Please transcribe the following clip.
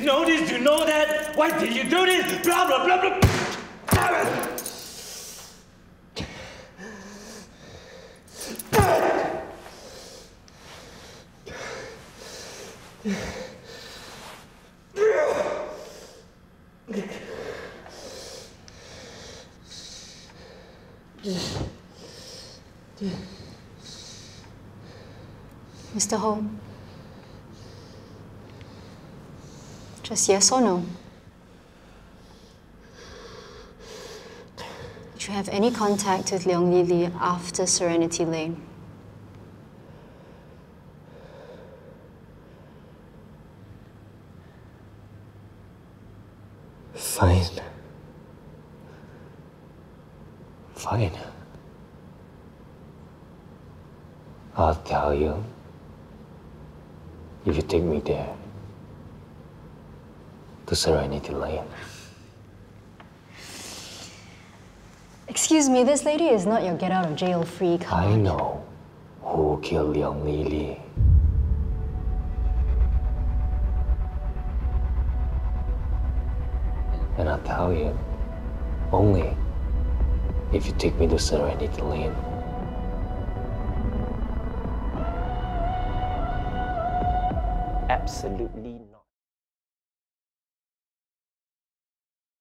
know this? Do you know that? Why did you do this? Blah, blah, blah, blah. Damn it! Mr. Ho, just yes or no? Did you have any contact with Leong Li after Serenity Lane? Fine. Fine. I'll tell you if you take me there to Serenity Lane. Excuse me, this lady is not your get out of jail free card. I know who killed Leong Li. And I'll tell you only if you take me to Serenity Lane. Absolutely not.